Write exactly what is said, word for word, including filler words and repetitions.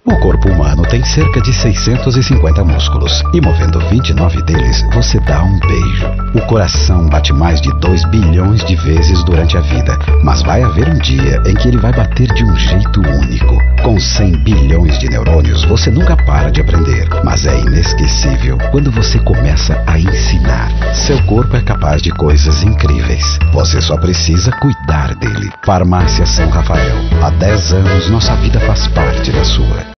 O corpo humano tem cerca de seiscentos e cinquenta músculos e movendo vinte e nove deles, você dá um beijo. O coração bate mais de dois bilhões de vezes durante a vida, mas vai haver um dia em que ele vai bater de um jeito único. Com cem bilhões de neurônios, você nunca para de aprender, mas é inesquecível quando você começa a ensinar. Seu corpo é capaz de coisas incríveis. Você só precisa cuidar dele. Farmácia São Rafael. Há dez anos, nossa vida faz parte da sua.